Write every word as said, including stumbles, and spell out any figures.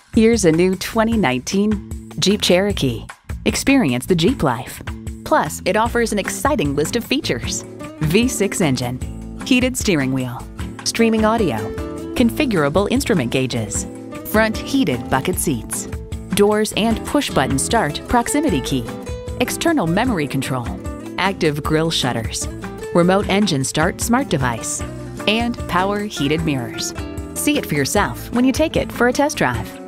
Here's a new twenty nineteen Jeep Cherokee. Experience the Jeep life. Plus, it offers an exciting list of features. V six engine, heated steering wheel, streaming audio, configurable instrument gauges, front heated bucket seats, doors and push-button start proximity key, external memory control, active grille shutters, remote engine start smart device, and power heated mirrors. See it for yourself when you take it for a test drive.